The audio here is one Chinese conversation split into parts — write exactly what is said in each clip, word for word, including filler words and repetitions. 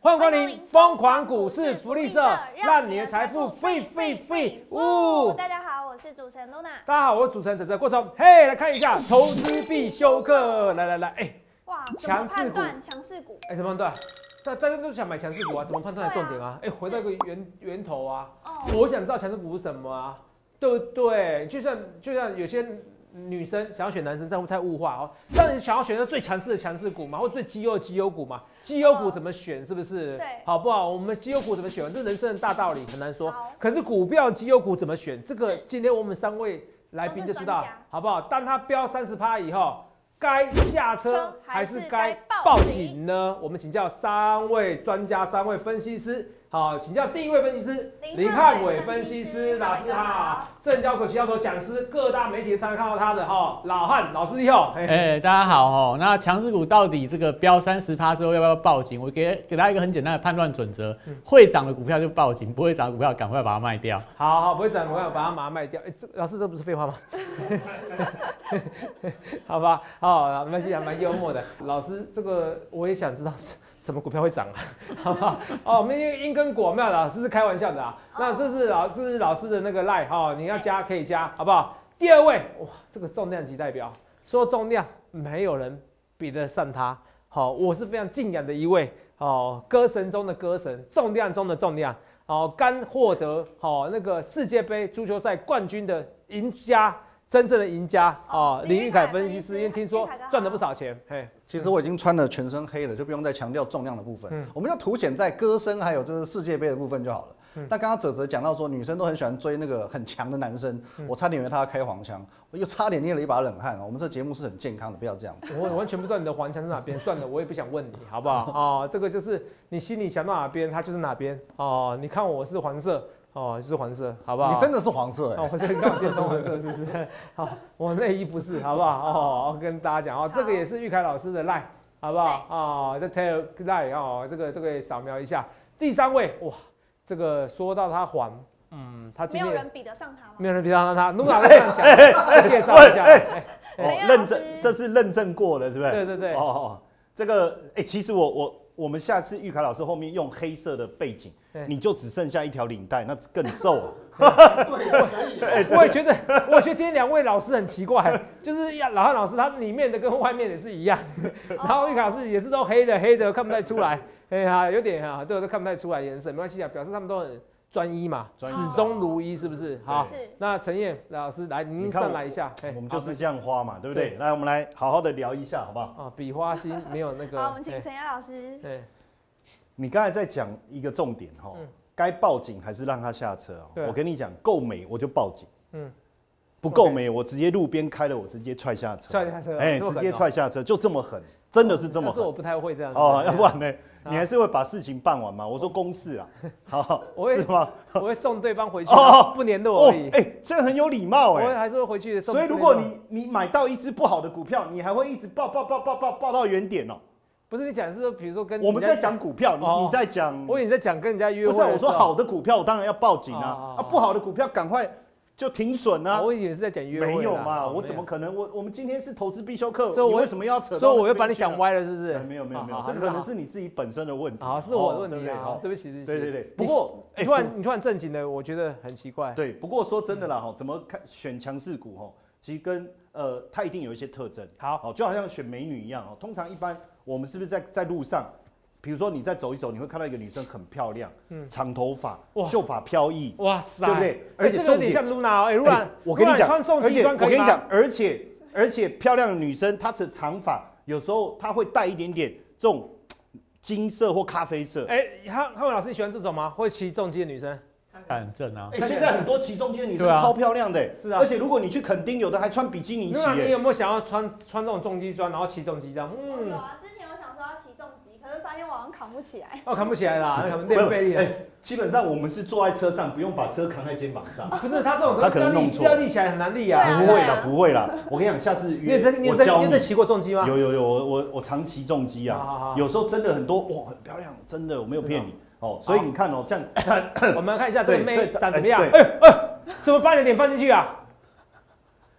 欢迎光临疯狂股市福利社，让你的财富飞飞飞！呜！ 大家好，我是主持人 Luna。 大家好，我是主持人哲哲郭聪。嘿，来看一下投资必修课，来来来，哎， 哇， 强势股， 强势股， 哎，怎么判断？大大家都想买强势股啊，怎么判断的重点啊？哎、欸，回到一个源源头啊，哦、我想知道强势股是什么啊，对不对？就像就像有些女生想要选男生，这样太物化哦。但你想要选择最强势的强势股嘛，或最绩优的绩优股嘛？绩优股怎么选？是不是？ 对， 好不好？我们绩优股怎么选？这人生的大道理很难说。可是股票绩优股怎么选？这个今天我们三位来宾就知道，好不好？当它飙三十趴以后。该下车还是该报警呢？我们请教三位专家、三位分析师。好，请教第一位分析师林汉伟分析师老师好，证交所、期交所讲师，各大媒体常常看到他的哈，老汉老师你好。 哎、欸，大家好哦。那强势股到底这个飙三十趴之后要不要报警？我给给大家一个很简单的判断准则：嗯、会涨的股票就报警，不会涨的股票赶快把它卖掉。 好好，不会涨的股票把它把它卖掉。哎、欸，这老师这不是废话吗？好吧，好，没关系，还蛮幽默的。老师，这个我也想知道是。什么股票会涨啊？好不好？哦，我们因跟果没有，老师是开玩笑的啊。那这是老这是老师的那个 line 哈、哦，你要加可以加，好不好？第二位，哇，这个重量级代表，说重量没有人比得上他。好、哦，我是非常敬仰的一位哦，歌神中的歌神，重量中的重量。哦，刚获得哦那个世界杯足球赛冠军的赢家。真正的赢家哦，林玉凯分析师，因为听说赚了不少钱。嘿， 其实我已经穿了全身黑了，就不用再强调重量的部分。嗯、我们要凸显在歌声还有就是世界杯的部分就好了。嗯、但刚刚哲哲讲到说，女生都很喜欢追那个很强的男生，嗯、我差点以为他要开黄腔，我又差点捏了一把冷汗。我们这节目是很健康的，不要这样。 我完全不知道你的黄腔是哪边，算了，我也不想问你，好不好？哦，这个就是你心里想到哪边，它就是哪边。哦，你看我是黄色。哦，就是黄色，好不好？ 你真的是黄色哎、欸！ 哦，我这刚好变成黄色，是不是？好，我内衣不是，好不好？哦，跟大家讲哦，这个也是玉凯老师的 line， 好不好？哦，这 tell line 哦，这个这个扫描一下。第三位，哇，这个说到他黄，嗯，他今天没有人比得上他吗？ 没有人比得上他，努老这样讲，来介绍一下。哎， 哦，认证，这是认证过的，是不是？ 对对对。 哦哦，这个，哎，其实我我。我们下次玉凯老师后面用黑色的背景，你就只剩下一条领带，那更瘦了。 对，可以。 我也觉得，我觉得今天两位老师很奇怪，就是老汉老师他里面的跟外面的是一样，然后玉凯老师也是都黑的，黑的看不太出来，哎呀，有点啊，对，都看不太出来颜色，没关系啊，表示他们都很专一嘛，始终如一，是不是？好，那陈燕老师来，您上来一下， 我们就是这样花嘛，对不对？来，我们来好好的聊一下，好不好？ 啊，比花心没有那个。 好，我们请陈燕老师。 对， 你刚才在讲一个重点哈，该报警还是让他下车？我跟你讲，够美我就报警，嗯，不够美我直接路边开了，我直接踹下车， 踹下车， 哎，直接踹下车，就这么狠，真的是这么狠。 但是我不太会这样哦，要不然呢？你还是会把事情办完吗？我说公事啊，好，是吗？ 我会送对方回去，哦，不联络而已。 哎，这很有礼貌哎。 我还是会回去送。 所以如果你你买到一只不好的股票，你还会一直报报报报报报到原点哦。 不是你讲的是说，比如说跟我们在讲股票，你你在讲， 我以为你在讲跟人家约会。 不是，我说好的股票，我当然要报警啊。啊，不好的股票赶快。就停损啊！ 我以为是在讲约会， 没有嘛？我怎么可能？我我们今天是投资必修课，所以我为什么要扯？ 所以我又把你想歪了，是不是？ 没有没有没有，这个可能是你自己本身的问题。 好，是我的问题啊！对不起， 对对对。不过你突然你突然正经的，我觉得很奇怪。 对，不过说真的啦，哈，怎么看选强势股哈？其实跟呃，它一定有一些特征。 好， 就好像选美女一样哦。通常一般我们是不是在在路上？比如说你再走一走，你会看到一个女生很漂亮，嗯，长头发，秀发飘逸， 哇塞， 对不对？ 而且重点像 Luna 哦，哎 ，Luna， 我跟你讲， 而且我跟你讲，而且而且漂亮的女生，她的长发有时候她会带一点点这种金色或咖啡色。 哎，汉汉文老师，你喜欢这种吗？会骑重机的女生？ 很正啊！ 哎，现在很多骑重机的女生超漂亮的，是啊。而且如果你去垦丁，有的还穿比基尼骑。 你有没有想要穿穿这种重机装，然后骑重机这样？ 嗯，有啊，之前我想说要骑重机，可是发现我好像扛不起来。 哦，扛不起来啦，那可能练背力。哎， 基本上我们是坐在车上，不用把车扛在肩膀上。 不是他这种， 他可能弄错， 要立起来很难立啊。 不会啦，不会啦。我跟你讲，下次约我教你。你有在骑过重机吗？ 有有有，我我我常骑重机啊。有时候真的很多哇，很漂亮，真的我没有骗你。哦，所以你看哦，像我们看一下这个妹长怎么样？哎哎，怎么把你的脸放进去啊？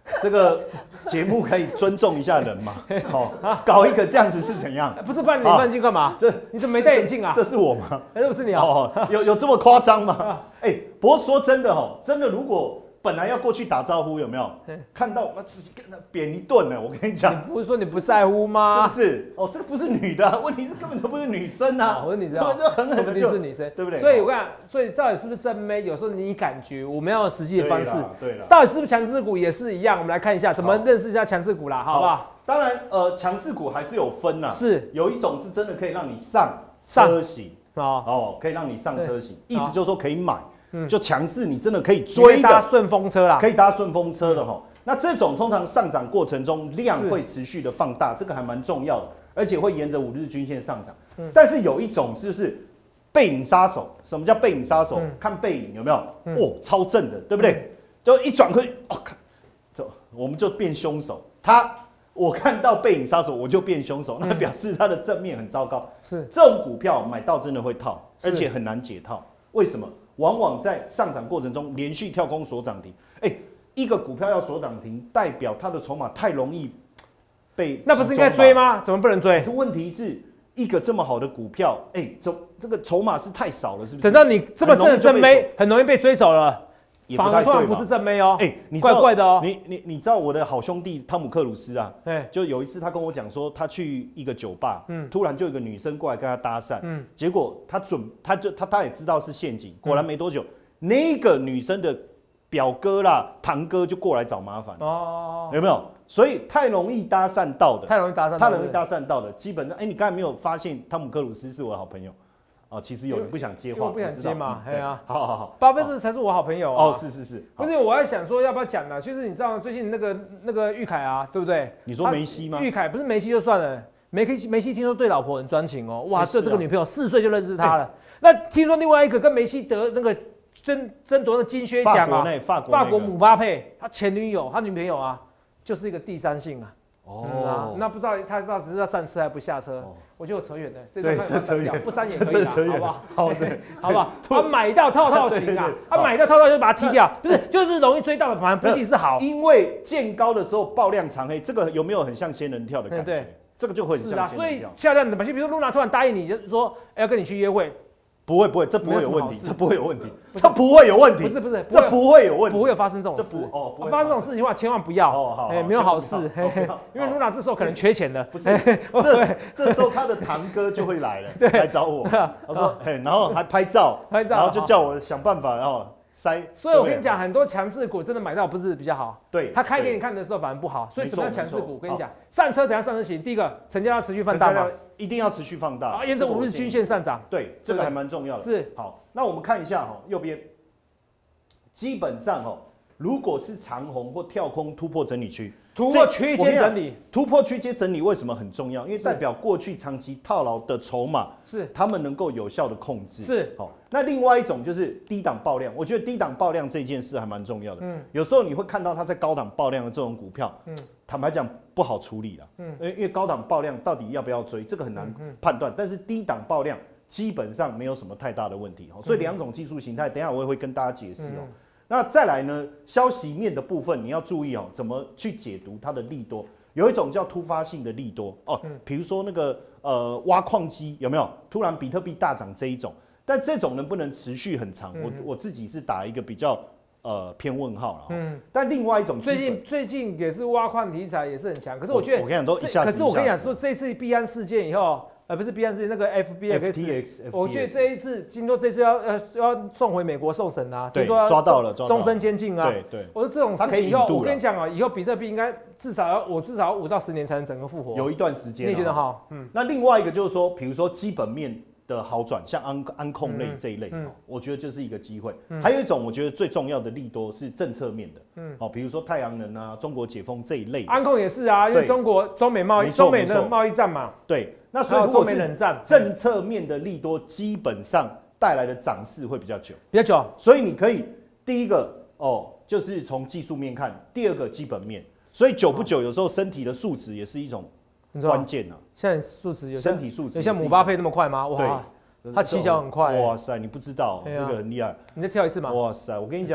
这个节目可以尊重一下人嘛？好，搞一个这样子是怎样？ 不是，不然你戴眼镜干嘛？ 这你怎么没戴眼镜啊？ 这是我吗？ 哎，这不是你啊？ 哦，有有这么夸张吗？哎，不过说真的哦，真的如果。本来要过去打招呼，有没有？看到我自己跟他扁一顿呢。我跟你讲， 你不是说你不在乎吗？ 是不是？哦，这个不是女的、啊，问题是根本都不是女生啊。 我说你知道，就狠狠的就是女生， 对不对？ 所以我看，所以到底是不是真妹？有时候你感觉，我们要有实际的方式。 对了， 到底是不是强势股也是一样？我们来看一下怎么认识一下强势股啦，好不好？ 当然，呃，强势股还是有分呐。 是， 有一种是真的可以让你上车型哦， 哦，可以让你上车型，意思就是说可以买。就强势，你真的可以追的， 搭顺风车啦， 可以搭顺风车的哈。那这种通常上涨过程中量会持续的放大，这个还蛮重要的，而且会沿着五日均线上涨。但是有一种就是背影杀手，什么叫背影杀手？看背影有没有？哦，超正的，对不对？就一转过去，哦，看，就我们就变凶手。他我看到背影杀手，我就变凶手，那表示他的正面很糟糕。 是这种股票买到真的会套，而且很难解套。为什么？往往在上涨过程中连续跳空锁涨停，哎、欸，一个股票要锁涨停，代表它的筹码太容易被那不是应该追吗？怎么不能追？ 可是问题是一个这么好的股票，哎、欸，这这个筹码是太少了，是不是？ 等到你这么真的真妹，很容易被追走了。反而突然不是正妹哦，哎、欸，你怪怪的哦。 你你你知道我的好兄弟汤姆克鲁斯啊？对，就有一次他跟我讲说，他去一个酒吧，嗯，突然就有一个女生过来跟他搭讪，嗯，结果他准他就他他也知道是陷阱，果然没多久，嗯、那个女生的表哥啦、堂哥就过来找麻烦，哦，有没有？所以太容易搭讪到的， 太容易搭讪， 太容易搭讪到的，基本上，哎、欸，你刚才没有发现汤姆克鲁斯是我的好朋友？哦，其实有人不想接话， 我不想接嘛，对啊， 好好好， 巴菲特才是我好朋友啊。 哦，是是是， 不是，我在想说要不要讲呢？就是你知道最近那个那个玉凯啊，对不对？ 你说梅西吗？ 玉凯不是梅西就算了，梅西梅西听说对老婆很专情哦，哇，这这个女朋友四岁就认识他了。那听说另外一个跟梅西得那个争争夺那个金靴奖啊， 法国法国姆巴佩，他前女友他女朋友啊，就是一个第三性啊。哦、嗯啊，那不知道他到底是要上车还不下车？哦、我觉得我扯远了，这对，这扯远， 不删也可以啦，好不好？ 好，对， 好不好？他买到套套型啊，他买到套套就把它踢掉，不是，就是容易追到的，反而不一定是好。 因为见高的时候爆量长黑，这个有没有很像仙人跳的感觉？对，这个就会很像仙人跳。 所以漂亮的嘛，就比如说露娜突然答应你，就是说要跟你去约会。 不会不会，这不会有问题，这不会有问题，这不会有问题， 不是不是， 这不会有问题， 不会有发生这种事哦。发生这种事情的话，千万不要哦，哎，没有好事，因为露娜这时候可能缺钱了， 不是，这这时候他的堂哥就会来了，来找我，他说，嘿，然后还拍照，拍照，然后就叫我想办法，然后塞。 所以我跟你讲，很多强势股真的买到不是比较好， 对， 他开给你看的时候反而不好，所以怎么样强势股？我跟你讲，上车怎样上车型？第一个，成交量持续放大嘛。 一定要持续放大啊，沿着五日均线上涨， 对，这个还蛮重要的。 是， 好，那我们看一下哈，右边，基本上哈，如果是长红或跳空突破整理区， 突破区间整理， 突破区间整理为什么很重要？因为代表过去长期套牢的筹码是他们能够有效的控制。 是， 好，那另外一种就是低档爆量，我觉得低档爆量这件事还蛮重要的。嗯，有时候你会看到它在高档爆量的这种股票，嗯，坦白讲不好处理了。嗯，因为高档爆量到底要不要追，这个很难判断。但是低档爆量基本上没有什么太大的问题。所以两种技术形态，等一下我也会跟大家解释哦。那再来呢，消息面的部分你要注意哦，怎么去解读它的利多？有一种叫突发性的利多哦，比如说那个呃挖矿机有没有？突然比特币大涨这一种，但这种能不能持续很长？我我自己是打一个比较呃偏问号了。嗯，但另外一种最近最近也是挖矿题材也是很强，可是我觉得我跟你讲都一下子， 可是我跟你讲说这次币安事件以后。呃，不是 B 案是那个 F B X， 我觉得这一次，听说这次要呃要送回美国受审啊，听说抓到了， 终身监禁啊。 对对， 我说这种事情以后，我跟你讲啊，以后比特币应该至少要我至少五到十年才能整个复活， 有一段时间。 你觉得哈？嗯。 那另外一个就是说，比如说基本面的好转，像安安控类这一类，嗯，我觉得这是一个机会。还有一种，我觉得最重要的利多是政策面的，嗯，好，比如说太阳能啊、中国解封这一类。 安控也是啊，因为中国中美贸易、中美的贸易战嘛。 对。那所以如果是政策面的利多，基本上带来的涨势会比较久， 比较久。 所以你可以第一个哦，就是从技术面看；第二个基本面。所以久不久，有时候身体的素质也是一种关键啊。 现在素质有身体素质有像姆巴佩那么快吗？哇，他起脚很快。 哇塞，你不知道这个很厉害。 你再跳一次吗？ 哇塞，我跟你讲哦，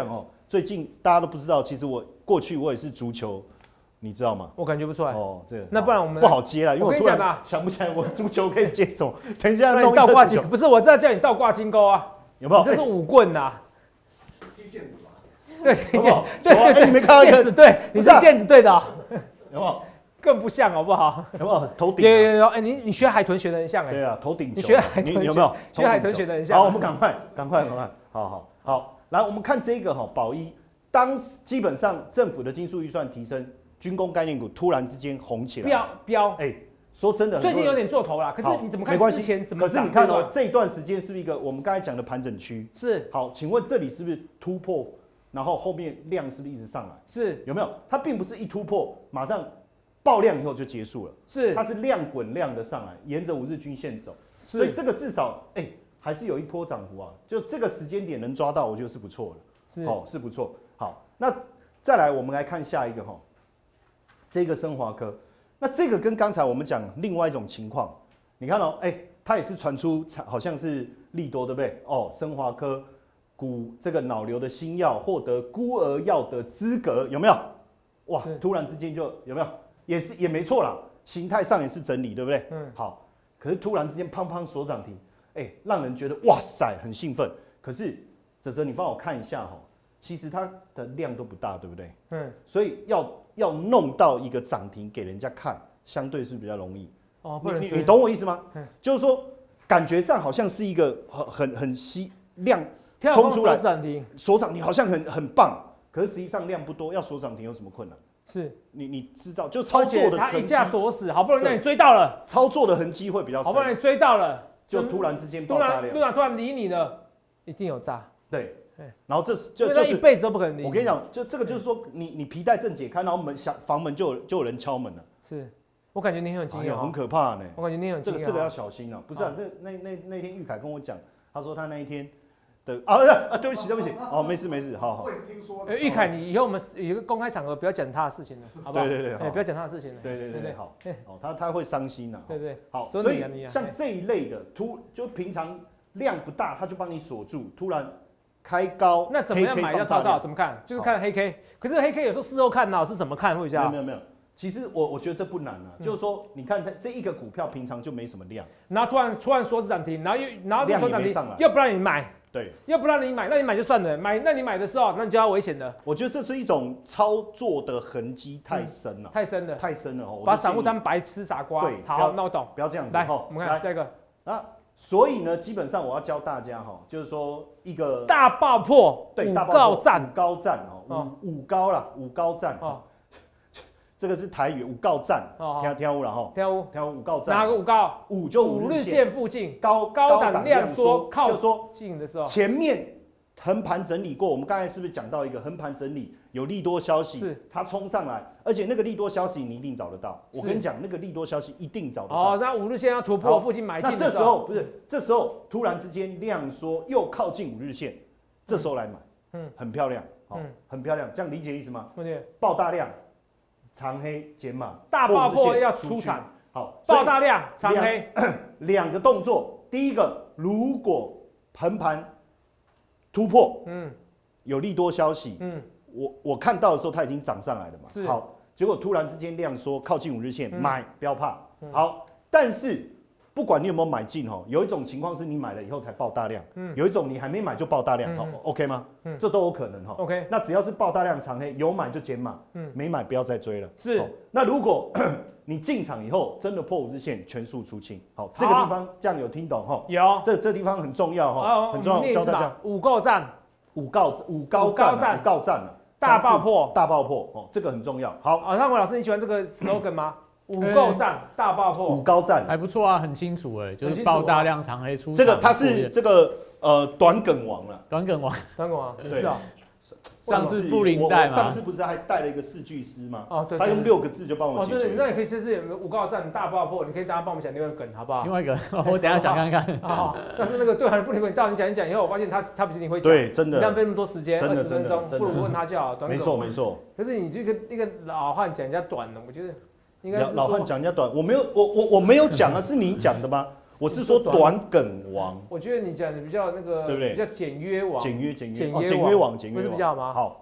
最近大家都不知道，其实我过去我也是足球，你知道吗？ 我感觉不出来。 哦，这个那不然我们不好接了，因为我突然想不起来我足球可以接什么。等一下弄一倒挂足球， 金，不是，我知道叫你倒挂金钩啊， 有没有？ 这是舞棍呐。 踢毽子吧。 对， 有没有？ 对对对， 你没看到一个？ 毽子对，你是毽子队的， 有没有？ 更不像好不好？ 有没有头顶？ 有有有，哎，你你学海豚学的很像哎。 对啊，头顶球。 你学海豚有没有？ 学海豚学的很像。 好，我们赶快赶快赶快，好好好，来我们看这个哈，宝一，当基本上政府的金属预算提升，军工概念股突然之间红起来， 飙飙， 哎，说真的， 最近有点做头啦，可是你怎么看？ 没关系， 之前怎么？ 可是你看到这一段时间是不是一个我们刚才讲的盘整区？ 是。 好，请问这里是不是突破？然后后面量是不是一直上来？ 是。 有没有？它并不是一突破马上爆量以后就结束了， 是。 它是量滚量的上来，沿着五日均线走，所以这个至少哎、欸、还是有一波涨幅啊，就这个时间点能抓到，我觉得是不错的， 是哦是不错。好，那再来我们来看下一个哈，这个升华科，那这个跟刚才我们讲另外一种情况，你看哦，哎、欸，它也是传出好像是利多，对不对？哦，升华科。股这个脑瘤的新药获得孤儿药的资格，有没有？哇，突然之间就有没有？也是也没错啦，形态上也是整理，对不对？嗯，好。可是突然之间砰砰锁涨停，哎、欸，让人觉得哇塞很兴奋。可是哲哲，你帮我看一下哈，其实它的量都不大，对不对？嗯，所以要要弄到一个涨停给人家看，相对是比较容易。哦，你你你懂我意思吗？嗯，就是说感觉上好像是一个很很很稀量。冲出来锁涨停， 锁涨停好像很很棒，可是实际上量不多，要锁涨停有什么困难？ 是你你知道，就操作的它一架锁死，好不容易让你追到了， 操作的痕迹会比较深， 好不容易追到了， 就突然之间爆大量， 突然突然理你了，一定有诈。 对，然后这就就是一辈子都不可能理。 我跟你讲，就这个就是说，你你皮带正解开，然后门想房门就有就有人敲门了。 是我感觉你很惊讶， 很可怕呢。 我感觉你很这个这个要小心啊，不是啊，这那那那天玉凯跟我讲，他说他那一天。对啊啊！对不起，对不起，哦，没事没事，好好。 我也是听说的。 玉凯，你以后我们有一个公开场合，不要讲他的事情了，好不好？ 对对对， 哎，不要讲他的事情了。 对对对对，好。哦，他他会伤心呐。 对对， 好。所以像这一类的突，就平常量不大，他就帮你锁住，突然开高， 那怎么样买要套到？怎么看？就是看黑 K。可是黑 K 有时候事后看老师怎么看会比较？ 没有没有。其实我我觉得这不难啊，就是说你看它这一个股票平常就没什么量， 然后突然突然锁止涨停，然后又然后量也没上来， 又不让你买。 对， 要不让你买，那你买就算了，买那你买的时候，那你就要危险的。 我觉得这是一种操作的痕迹太深了， 太深了， 太深了哦。 把散户当白痴傻瓜。 对， 好，那我懂。 不要这样子。 来，我们看下一个。 那所以呢，基本上我要教大家哈，就是说一个大爆破， 对， 五高战， 五高战哦，五五高啦，五高战哦。这个是台语五告站，听听有了哈， 听有听五告站， 哪个五告？ 五就五日线附近， 高高档量缩， 就说近的时候， 前面横盘整理过，我们刚才是不是讲到一个横盘整理有利多消息， 是它冲上来，而且那个利多消息你一定找得到，我跟你讲，那个利多消息一定找得到。 哦，那五日线要突破附近买进， 那这时候不是，这时候突然之间量缩又靠近五日线，这时候来买，嗯，很漂亮，好，很漂亮，这样理解意思吗？爆大量。长黑减码， 大爆破要出场， 好， 爆大量长黑， 两个动作，第一个，如果横盘突破，嗯，有利多消息，嗯，我我看到的时候它已经涨上来了嘛，好，结果突然之间量缩靠近五日线，买不要怕，好，但是不管你有没有买进哦，有一种情况是你买了以后才爆大量，嗯，有一种你还没买就爆大量，哦 ，OK 吗？嗯，这都有可能哈。 OK， 那只要是爆大量长黑，有买就减码，嗯，没买不要再追了。 是， 那如果你进场以后真的破五日线，全数出清。好，这个地方这样有听懂哈？ 有， 这这地方很重要哈，很重要，教大家。 五告战， 五告五高战，五告战了， 大爆破， 大爆破哦，这个很重要。好， 啊，尚伟老师，你喜欢这个 slogan 吗？五告战大爆破， 五高战还不错啊，很清楚哎，就是爆大量长黑出。 这个他是这个呃短梗王了， 短梗王， 短梗王是啊。 上次布林带嘛， 上次不是还带了一个四句诗吗？ 哦，对， 他用六个字就帮我解决。 那你可以试试五告战大爆破，你可以大家帮我们讲另外一个梗，好不好？ 另外一个，我等下想看看。 好，上次那个对还是不灵鬼，到你讲一讲以后，我发现他他比你会讲， 对，真的， 你浪费那么多时间，二十分钟，不如问他就好。 没错没错。 可是你这个一个老汉讲人家短了，我觉得应该是老汉讲人家短，我没有我我我没有讲啊，是你讲的吗？我是说短梗王。 我觉得你讲的比较那个， 对不对？ 比较简约王， 简约简约简约简约王，简约不是比较吗？ 好。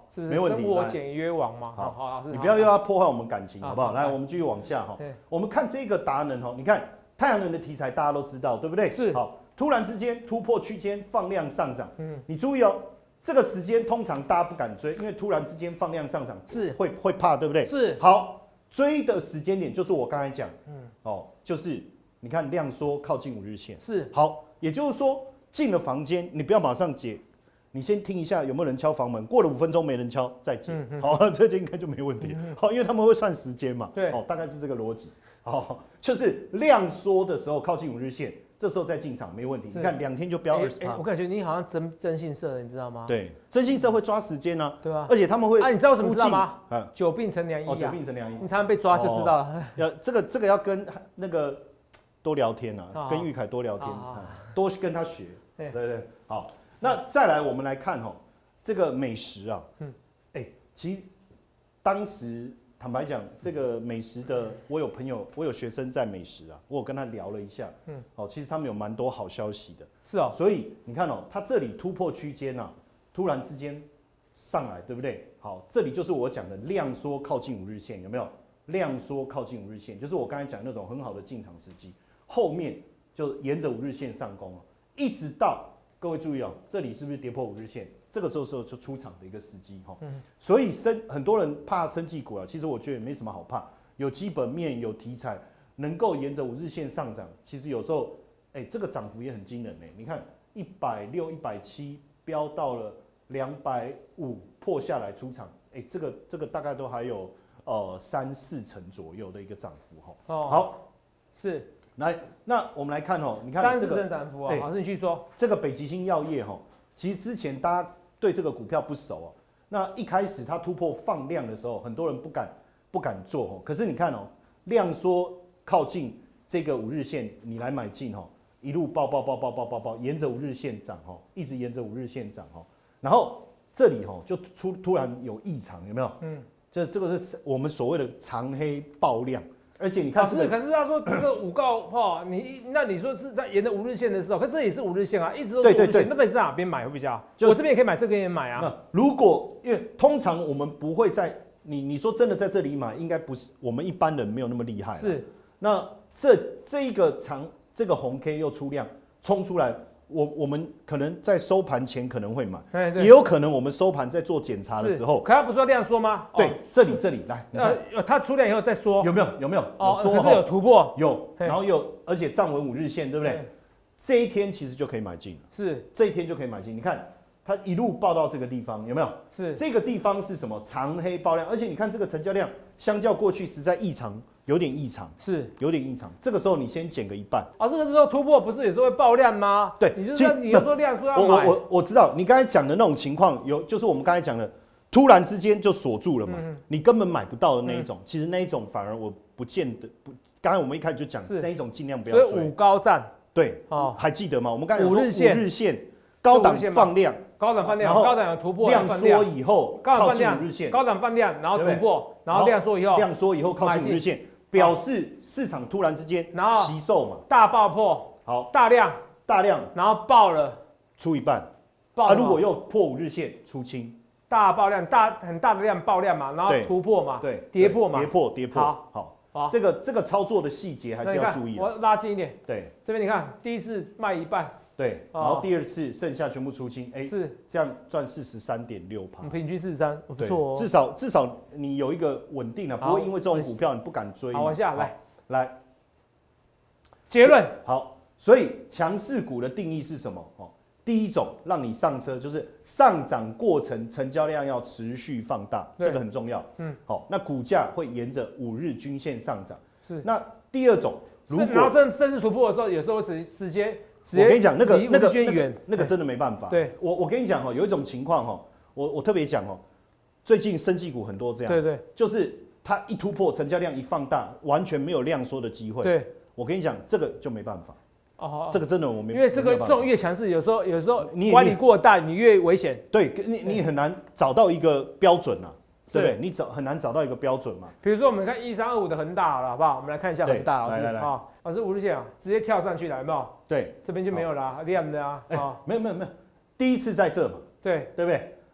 是不是？ 没问题生我来简约王嘛。 好好，老师， 你不要又要破坏我们感情， 好好不好？来， 好来我们继续往下哈对。 我们看这个达能哈，你看太阳能的题材大家都知道，对不对？ 是好，突然之间突破区间放量上涨， 嗯， 你注意哦，这个时间通常大家不敢追，因为突然之间放量上涨是会会怕，对不对？ 是好，追的时间点就是我刚才讲， 嗯嗯，哦，就是你看量缩靠近五日线， 是好，也就是说进了房间，你不要马上解。你先听一下有没有人敲房门，过了五分钟没人敲再解， 嗯嗯好，这就应该就没问题。好，因为他们会算时间嘛， 对哦，大概是这个逻辑。好，就是量缩的时候靠近五日线，这时候再进场没问题。 是你看两天就飙哎二十趴哎我，感觉你好像真真性色的，你知道吗？ 对，征信社会抓时间呢， 对吧？ 而且他们会啊，你知道为什么知道估计吗？ 嗯， 久病成良医哦，久啊， 病成良医你，常常被抓就知道了。 要这个这个要跟那个多聊天啊， 好跟玉凯多聊天， 好好嗯多跟他学， 对对对，好，那再来我们来看哈，这个美食啊， 嗯嗯，哎，其实当时坦白讲，这个美食的，我有朋友，我有学生在美食啊，我有跟他聊了一下， 嗯嗯，哦，其实他们有蛮多好消息的， 是哦， 所以你看哦，它这里突破区间啊，突然之间上来，对不对？好，这里就是我讲的量缩靠近五日线，有没有？量缩靠近五日线，就是我刚才讲那种很好的进场时机。后面就沿着五日线上攻哦，一直到各位注意哦，这里是不是跌破五日线？这个时候时候就出场的一个时机哈。 嗯所以生很多人怕生技股啊，其实我觉得也没什么好怕，有基本面有题材，能够沿着五日线上涨，其实有时候哎、这个涨幅也很惊人呢。你看一百六、一百七飙到了两百五，破下来出场，哎、这个这个大概都还有呃三四成左右的一个涨幅哈。 哦， 好， 是来，那我们来看哦，你看三十这个成涨幅啊。 哎老师，你继续说。 这个北极星药业哈，其实之前大家对这个股票不熟哦。那一开始它突破放量的时候，很多人不敢不敢做哦。可是你看哦，量缩靠近这个五日线，你来买进哦，一路爆爆爆爆爆爆爆，沿着五日线涨哦，一直沿着五日线涨哦。然后这里哦就出突然有异常，有没有？ 嗯， 这这个是我们所谓的长黑爆量，而且你看老师， 这个可是他说这个五告哈，你那你说是在沿着五日线的时候，可是这也是五日线啊，一直都是五日线。 对对对那到底在哪边买会比较好？ 就我这边也可以买，这边也买啊。 那如果因为通常我们不会在你你说真的在这里买，应该不是我们一般人没有那么厉害。 是， 那这这一个长这个红 K 又出量冲出来，我我们可能在收盘前可能会买， 对对也有可能我们收盘在做检查的时候， 可他不是说量缩吗？ 对哦， 这里这里来，你看呃，呃它出量以后再缩。 有没有有没有哦， 有缩可是有后突破。 有， 嘿然后有而且站稳五日线，对不对对？ 这一天其实就可以买进了， 是这一天就可以买进。你看它一路报到这个地方，有没有？ 是， 这个地方是什么？长黑爆量，而且你看这个成交量，相较过去实在异常，有点异常， 是。 有点异常。这个时候你先减个一半。 啊，这个时候突破不是有时候会爆量吗？ 对你就其实是你有说量说要我买。 我我我知道你刚才讲的那种情况，有就是我们刚才讲的，突然之间就锁住了嘛， 嗯你根本买不到的那一种。其实那一种反而我不见得不。刚才我们一开始就讲是那一种尽量不所以五要追。 高站对， 哦还记得吗？我们刚才有说五日线五日线高档五日线嘛放量， 高档放量， 然后高档有突破量缩放量， 以后高档靠放量近五日线， 高档放量，然后对不对突破，然后量缩以后量缩以后靠近五日线，表示市场突然之间然后吸售嘛。 大爆破， 好， 大量， 大量然后爆了， 出一半， 爆了啊，如果又破五日线出清， 大爆量，大很大的量爆量嘛，然后对突破嘛， 对， 跌破嘛跌破跌破， 好好， 好， 这个这个操作的细节还是那你看要注意的， 我拉近一点， 对这边你看，第一次卖一半， 对， 哦然后第二次剩下全部出清，哎， 是这样赚四十三点六趴我们，平均四十三，不对错哦。 至少至少你有一个稳定的， 好不会因为这种股票你不敢追嘛。 好，往下来， 来， 结论， 好，所以强势股的定义是什么？哦，第一种让你上车就是上涨过程成交量要持续放大， 对这个很重要。 嗯， 好，那股价会沿着五日均线上涨。 是那第二种，如是然后果正正式突破的时候，有时候直直接直接我跟你讲，那个离那个那个五日线远， 那个真的没办法。 对， 我我跟你讲哈，有一种情况哈，我我特别讲哦，最近生技股很多这样， 对对就是它一突破，成交量一放大，完全没有量缩的机会。 对， 我跟你讲，这个就没办法， 哦， 这个真的我没， 因为这个这没有办法种越强势，有时候有时候你也管理过大，你越危险。 对你你很难找到一个标准啊，对不是对？你找很难找到一个标准嘛。 比如说我们看一三二五的恒大好了，好不好？我们来看一下对恒大老师来来来啊，老师五日线啊，直接跳上去了，有没有？ 对， 这边就没有了啊，亮的啊， 哎、 啊， 没有没有没有，第一次在这嘛， 对， 对不对？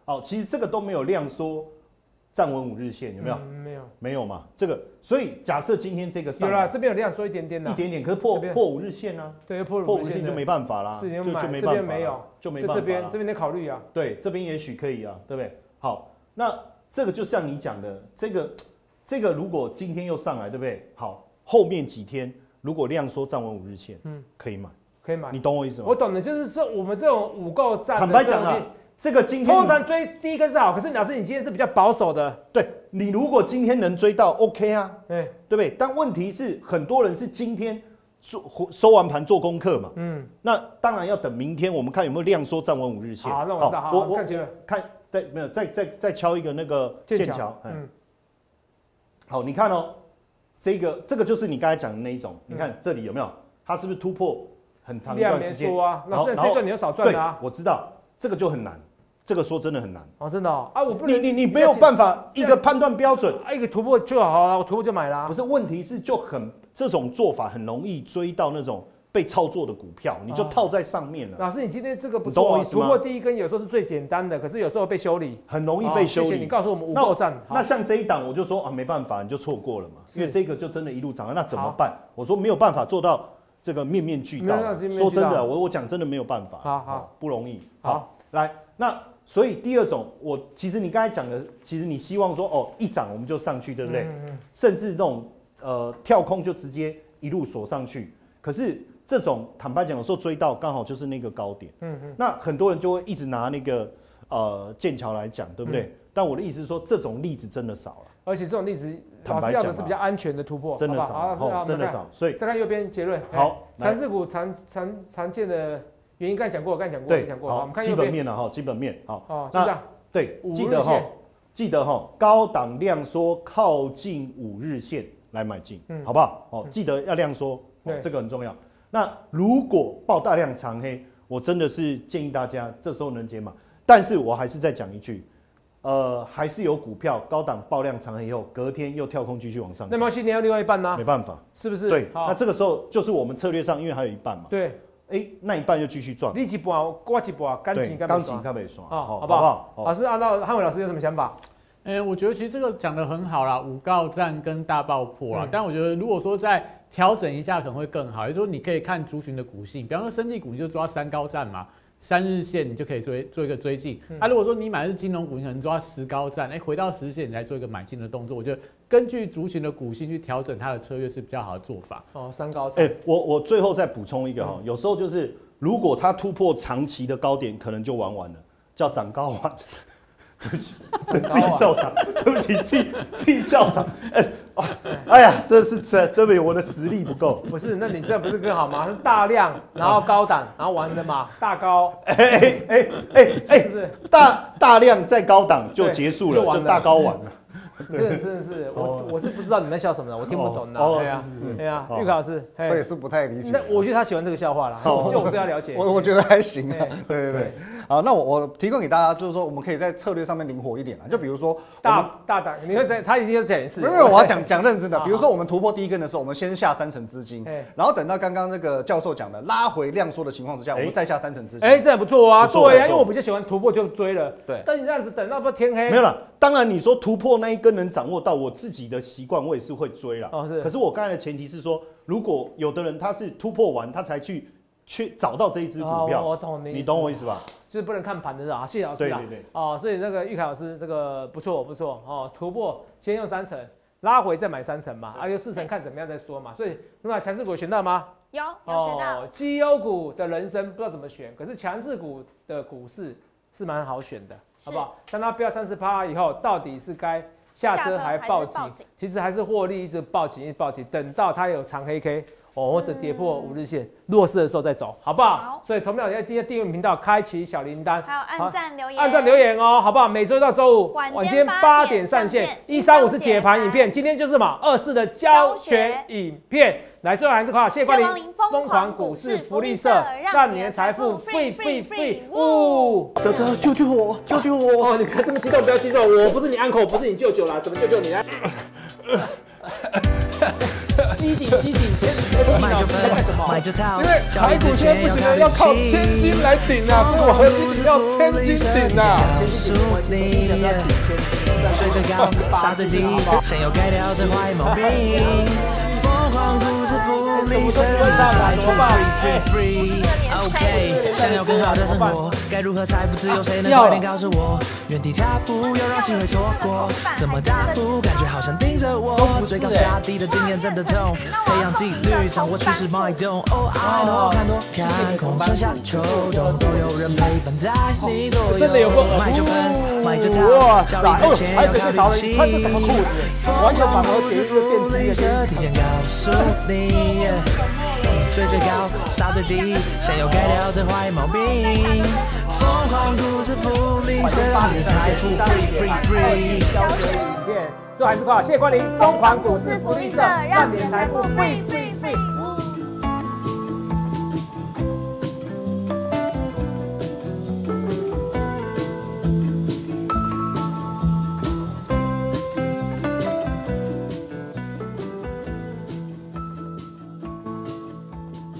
好，其实这个都没有量缩站稳五日线，有没有？ 嗯、没有， 没有嘛。这个，所以假设今天这个上有啦，这边有量缩一点点的， 一点点，可是破破五日线啊， 对，破破五日线就没办法啦，就就没办法， 没有， 就没办法。 这边这边得考虑啊， 对，这边也许可以啊，对不对？好，那这个就像你讲的，这个这个如果今天又上来，对不对？好，后面几天如果量缩站稳五日线，嗯，可以买， 可以买， 你懂我意思吗？ 我懂的，就是说我们这种五购站， 坦白讲啊。这个今天通常追第一根是好，可是老师你今天是比较保守的。 对，你如果今天能追到 OK 啊， 对对不对？但问题是很多人是今天收收完盘做功课嘛，嗯，那当然要等明天我们看有没有量缩站稳五日线。 好，那我知道，好，我我看结论， 看对没有？再再再敲一个那个剑桥，嗯，好，你看哦，这个这个就是你刚才讲的那一种，你看这里有没有？它是不是突破很长一段时间？ 啊，那这这个你就少赚啊。 我知道这个就很难。这个说真的很难哦，真的哦啊，我不你你你没有办法一个判断标准啊，一个突破就好了，我突破就买啦。 不是，问题是就很这种做法很容易追到那种被操作的股票，你就套在上面了。 老师，你今天这个不错，突破第一根有时候是最简单的，可是有时候被修理， 很容易被修理。 谢谢你告诉我们无购站。 那像这一档，我就说啊，没办法，你就错过了嘛，因为这个就真的一路涨，那怎么办？我说没有办法做到这个面面俱到。说真的，我我讲真的没有办法， 好好不容易。好，来那。所以第二种，我其实你刚才讲的，其实你希望说哦，一涨我们就上去，对不对？嗯嗯甚至那种呃跳空就直接一路锁上去。可是这种坦白讲，有时候追到刚好就是那个高点。嗯嗯。那很多人就会一直拿那个呃剑桥来讲，对不对？嗯、但我的意思是说，这种例子真的少了。 而且这种例子，老师要的是比较安全的突破， 真的少，哦、真的少。所以再看右边结论， 好， 强势股常常常见的。原因刚才讲过，我刚才讲过， 对， 讲过。 好，我们看基本面了哈，基本面好。 哦，是这样。 对，记得哈，记得哈，高档量缩靠近五日线来买进，嗯，好不好？哦，记得要量缩，对，这个很重要。那如果爆大量长黑，我真的是建议大家这时候能解码。但是我还是再讲一句，呃，还是有股票高档爆量长黑以后，隔天又跳空继续往上。 那没关系，你要另外一半呢？ 没办法， 是不是？ 对，那这个时候就是我们策略上，因为还有一半嘛。 对。 哎，那一半就继续赚。 你一半，我一半，钢琴钢琴看没刷， 好不好？老师，按照汉伟老师有什么想法？ 哎，我觉得其实这个讲得很好啦，五告战跟大爆破啦。但我觉得如果说再调整一下，可能会更好。也就是说，你可以看族群的股性，比方说生技股，你就抓三高战嘛。三日线你就可以追做一个追进。嗯、啊，如果说你买的是金融股，你可能抓十高站，哎，回到十日线你来做一个买进的动作。我觉得根据族群的股性去调整它的策略是比较好的做法。 哦，三高站。 哎、欸，我我最后再补充一个哈，嗯、有时候就是如果它突破长期的高点，可能就玩完了，叫涨高玩。对不起，自己笑场，对不起，自己自己笑场。哎、欸，哎呀，这是这对不起，我的实力不够。 不是，那你这不是更好吗？是大量，然后高档，然后玩的嘛，大高。 哎哎哎哎哎，是不是大大量再高档就结束了，就大高玩了。 真的真的是我我是不知道你在笑什么的，我听不懂的。 哦，是是是， 对啊，玉考老师， 我也是不太理解。 那我觉得他喜欢这个笑话啦，就我不要了解。 我我觉得还行啊，对对对。好，那我我提供给大家，就是说我们可以在策略上面灵活一点啊，就比如说大大胆，你会在他一定要讲一次。 没有没有，我要讲讲认真的。比如说我们突破第一根的时候，我们先下三成资金，然后等到刚刚那个教授讲的拉回量缩的情况之下，我们再下三成资金。 哎，这很不错啊，对啊，因为我比较喜欢突破就追了。 对， 但你这样子等到不天黑， 没有了。当然你说突破那一根能掌握到，我自己的习惯我也是会追啦。哦，是。可是我刚才的前提是说，如果有的人他是突破完他才去去找到这一只股票， 我懂你， 你懂我意思吧？ 就是不能看盘的是吧？谢谢老师啊。 对对对。 哦，所以那个玉凯老师这个不错不错哦，突破先用三成，拉回再买三成嘛，啊，有四成看怎么样再说嘛。所以那么强势股选到吗？ 有有选到。 哦，绩优股的人生不知道怎么选，可是强势股的股市是蛮好选的，好不好？当它飙三十趴以后，到底是该下车还报警？其实还是获利一直报警一直报警，等到它有长黑 K。哦，或者跌破五日线，弱势的时候再走，好不好？好。所以同样要记得订阅频道，开启小铃铛， 还有按赞留言， 按赞留言哦，好不好？每周到周五晚间八点上线，一三五是解盘影片，今天就是嘛二四的教学影片。来，最后还是好，谢谢光临疯狂股市福利社，让你的财富 free free free。呜，小哲救救我，救救我！哦，你别这么激动，不要激动，我不是你 uncle， 不是你舅舅啦，怎么救救你呢？机顶机顶， 买就分，买就套， 因为台股现在不行了，要靠千金来顶啊，所以我合金顶要千金顶啊。 水最高，杀最低，想要改掉这坏毛病。疯狂故事福利，谁让你财富 free free free？OK， 想要更好的生活，该如何财富自由？谁能快点告诉我？原地踏步，又让机会错过，怎么大步？感觉好像盯着我。最高下低的经验真的痛，培养纪律，掌握趋势脉动。Oh I know， 看多看空，春夏秋冬都有人陪伴在你左右。 真的有够买就喷，买就套，交易之前要考虑清。 穿着什么裤子？完全反而解释变质的。 提前告诉你，最最高，杀最低，想要改掉这坏毛病。疯狂故事福利，谁让你的财富 free free free？ 教学影片，最后还是靠谢谢光临疯狂股市福利社，让你的财富 free free。